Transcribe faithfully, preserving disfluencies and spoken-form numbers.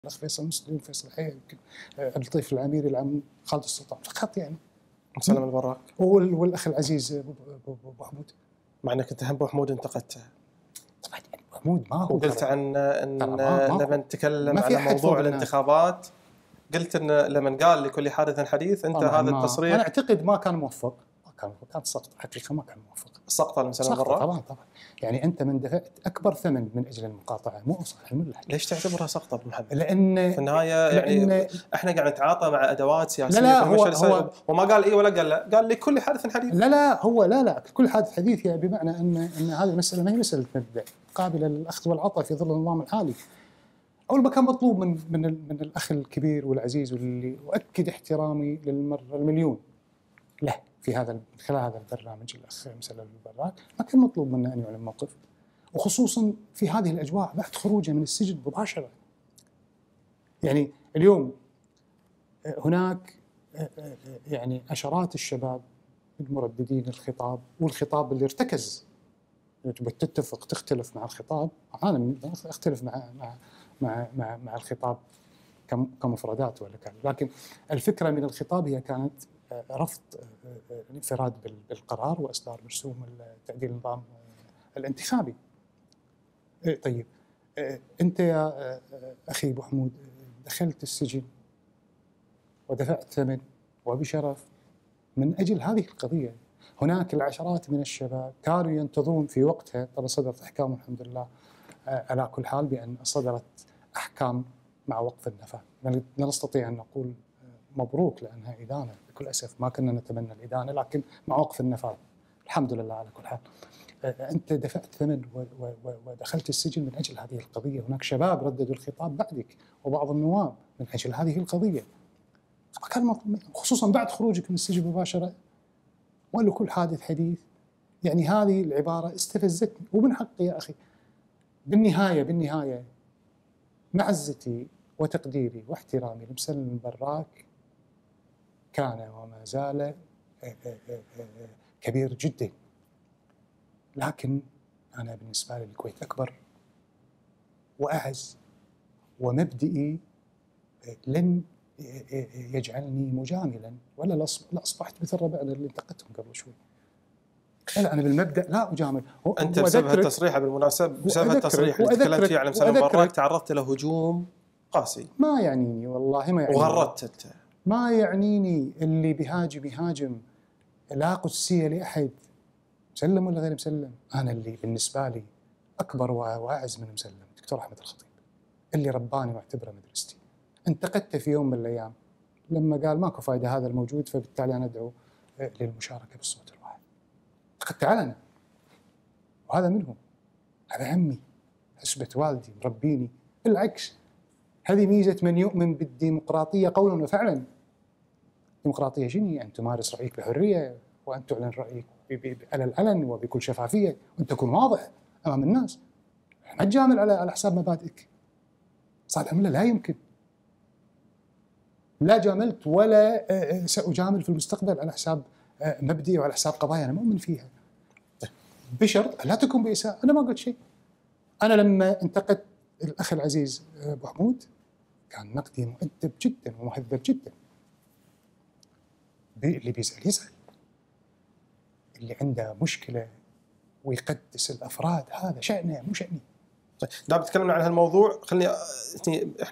الاخ فيصل مسلم، فيصل الحياه، يمكن اللطيف العميري، العم خالد السلطان، فقط يعني. سلام البراك والاخ العزيز ابو حمود. مع انك انت هم ابو حمود انتقدته. طبعا ابو حمود ما هو، وقلت عن ان لما نتكلم على موضوع الانتخابات، قلت ان لما قال لكل حادث حديث، انت هذا التصريح انا اعتقد ما كان موفق، ما كان كان سقط حقيقه، ما كان موفق. السقط على سلام البراك طبعا طبعا يعني انت من دفعت اكبر ثمن من اجل المقاطعه، مو صالح الملح. ليش تعتبرها سقط ابو محمد؟ لان في النهايه يعني احنا قاعد نتعاطى مع ادوات سياسيه لا لا في المشهد هو, هو وما قال اي ولا قال لا، قال لكل حادث حديث. لا لا هو لا لا كل حادث حديث، يعني بمعنى ان ان هذه المساله ما هي مساله مبدا، قابله للاخذ والعطاء في ظل النظام الحالي. اول ما كان مطلوب من من من الاخ الكبير والعزيز واللي اؤكد احترامي للمره المليون له في هذا من خلال هذا البرنامج، الاخ مسلم البراك، ما كان مطلوب منه ان يعلن موقف، وخصوصا في هذه الاجواء بعد خروجه من السجن مباشره. يعني اليوم هناك يعني عشرات الشباب المرددين الخطاب، والخطاب اللي ارتكز، تتفق تختلف مع الخطاب، انا اختلف مع مع مع مع, مع الخطاب كمفردات ولا كان، لكن الفكره من الخطاب هي كانت رفض الانفراد بالقرار واصدار مرسوم تعديل النظام الانتخابي. طيب انت يا اخي ابو حمود دخلت السجن ودفعت ثمن وبشرف من اجل هذه القضيه. هناك العشرات من الشباب كانوا ينتظرون في وقتها، طبعا صدرت احكام الحمد لله على كل حال بان صدرت احكام مع وقف النفاذ، لا نستطيع ان نقول مبروك لانها ادانه، بكل اسف ما كنا نتمنى الادانه، لكن مع وقف النفاذ الحمد لله على كل حال. انت دفعت ثمن ودخلت السجن من اجل هذه القضيه، هناك شباب رددوا الخطاب بعدك وبعض النواب من اجل هذه القضيه. كان خصوصا بعد خروجك من السجن مباشره، ولا كل حادث حديث. يعني هذه العباره استفزتني، ومن حقي يا اخي. بالنهايه بالنهايه معزتي وتقديري واحترامي لمسلم البراك كان وما زال كبير جدا، لكن أنا بالنسبة لي الكويت أكبر وأعز، ومبدئي لن يجعلني مجاملا، ولا لا أصبحت مثل ربعنا اللي انتقدتهم قبل شوي. لا أنا بالمبدأ لا أجامل. أنت بسبب هالتصريح بالمناسبة، بسبب هالتصريح اللي تكلمت فيه على مسلم البراك تعرضت له هجوم قاسي. ما يعنيني والله، ما يعنيني، وغردت أنت. ما يعنيني اللي بيهاجم يهاجم، لا قدسية لأحد، مسلم ولا غير مسلم. أنا اللي بالنسبة لي أكبر وأعز من مسلم دكتور أحمد الخطيب، اللي رباني واعتبره مدرستي. انتقدته في يوم من الأيام لما قال ماكو فايدة هذا الموجود، فبالتالي أنا أدعو للمشاركة بالصوت الواحد. انتقدته علنا، وهذا منهم، هذا عمي، حسبة والدي مربيني. بالعكس هذه ميزة من يؤمن بالديمقراطية قولا وفعلا. ديمقراطية شنو؟ أن تمارس رأيك بحرية، وأن تعلن رأيك على العلن وبكل شفافية، وأن تكون واضح أمام الناس، ما تجامل على على حساب مبادئك. صالح الملة لا يمكن، لا جاملت ولا سأجامل في المستقبل على حساب مبدئي وعلى حساب قضايا أنا مؤمن فيها، بشرط لا تكون بإساءة. أنا ما قلت شيء. أنا لما انتقدت الأخ العزيز أبو حمود كان نقدي مؤدب جدا ومهذب جدا. اللي بيزعل يزعل، اللي عنده مشكلة ويقدس الأفراد هذا شأنه مو شأني. طيب دام تكلمنا عن هالموضوع، خليني